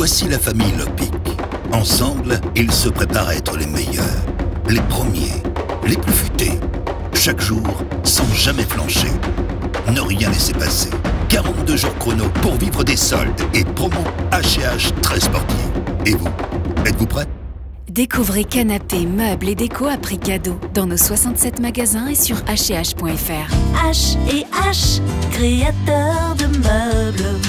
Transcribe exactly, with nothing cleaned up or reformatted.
Voici la famille Lopic. Ensemble, ils se préparent à être les meilleurs, les premiers, les plus futés. Chaque jour, sans jamais flancher. Ne rien laisser passer. quarante-deux jours chrono pour vivre des soldes et promos H et H très sportifs. Et vous, êtes-vous prêts? Découvrez canapés, meubles et déco à prix cadeau dans nos soixante-sept magasins et sur H et H point F R. H et H, créateur de meubles.